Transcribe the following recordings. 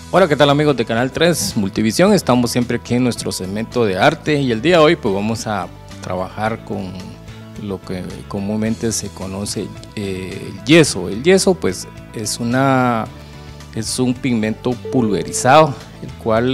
Hola, ¿qué tal amigos de Canal 3 Multivisión? Estamos siempre aquí en nuestro segmento de arte y el día de hoy pues vamos a trabajar con lo que comúnmente se conoce el yeso. El yeso pues es un pigmento pulverizado, el cual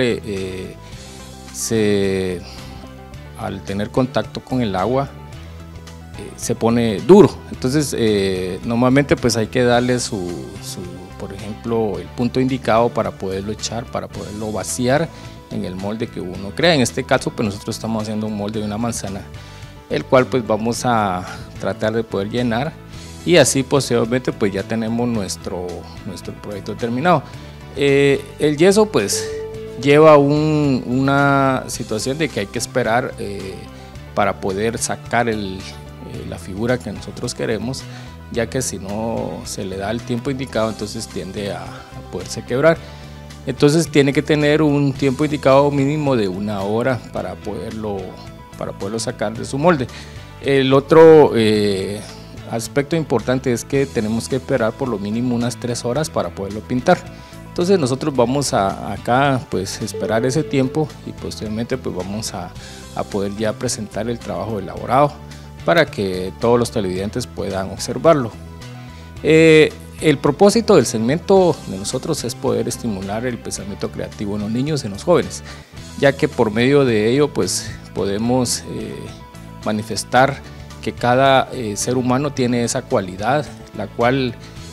al tener contacto con el agua se pone duro. Entonces normalmente pues hay que darle por ejemplo, el punto indicado para poderlo echar, para poderlo vaciar en el molde que uno crea. En este caso pues nosotros estamos haciendo un molde de una manzana, el cual pues vamos a tratar de poder llenar, y así posteriormente pues ya tenemos nuestro proyecto terminado. El yeso pues lleva una situación de que hay que esperar para poder sacar la figura que nosotros queremos, ya que si no se le da el tiempo indicado entonces tiende a poderse quebrar. Entonces tiene que tener un tiempo indicado mínimo de 1 hora para poderlo sacar de su molde. El otro aspecto importante es que tenemos que esperar por lo mínimo unas 3 horas para poderlo pintar. Entonces nosotros vamos acá pues esperar ese tiempo y posteriormente pues vamos a poder ya presentar el trabajo elaborado para que todos los televidentes puedan observarlo. El propósito del segmento de nosotros es poder estimular el pensamiento creativo en los niños y en los jóvenes, ya que por medio de ello pues podemos manifestar que cada ser humano tiene esa cualidad, la cual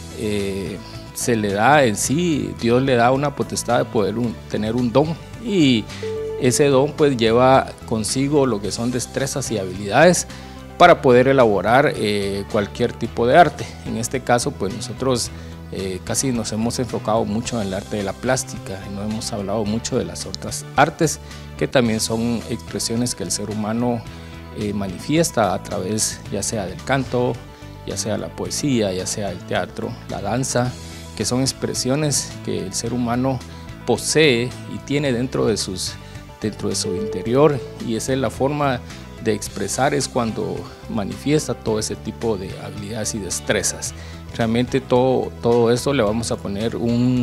se le da en sí, Dios le da una potestad de poder tener un don, y ese don pues lleva consigo lo que son destrezas y habilidades para poder elaborar cualquier tipo de arte. En este caso pues nosotros casi nos hemos enfocado mucho en el arte de la plástica y no hemos hablado mucho de las otras artes, que también son expresiones que el ser humano manifiesta a través ya sea del canto, ya sea la poesía, ya sea el teatro, la danza, que son expresiones que el ser humano posee y tiene dentro de su interior, y esa es la forma de expresar, es cuando manifiesta todo ese tipo de habilidades y destrezas. Realmente todo esto le vamos a poner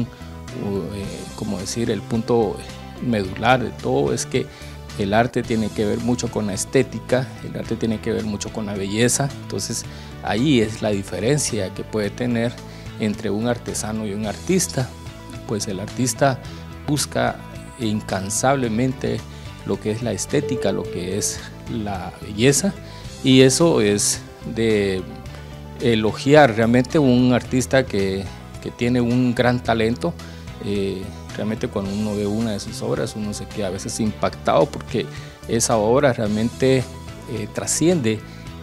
como decir, el punto medular de todo es que el arte tiene que ver mucho con la estética, el arte tiene que ver mucho con la belleza. Entonces ahí es la diferencia que puede tener entre un artesano y un artista. Pues el artista busca incansablemente lo que es la estética, lo que es la belleza, y eso es de elogiar realmente un artista que tiene un gran talento. Realmente cuando uno ve una de sus obras uno se queda a veces impactado porque esa obra realmente trasciende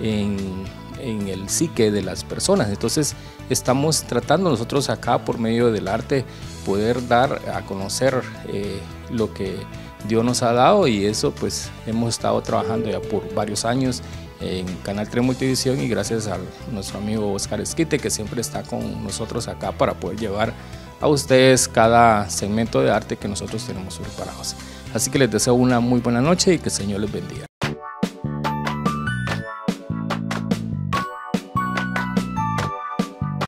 en el psique de las personas. Entonces estamos tratando nosotros acá por medio del arte poder dar a conocer lo que Dios nos ha dado, y eso pues hemos estado trabajando ya por varios años en Canal 3 Multivisión, y gracias a nuestro amigo Oscar Esquite, que siempre está con nosotros acá para poder llevar a ustedes cada segmento de arte que nosotros tenemos preparados. Así que les deseo una muy buena noche y que el Señor les bendiga.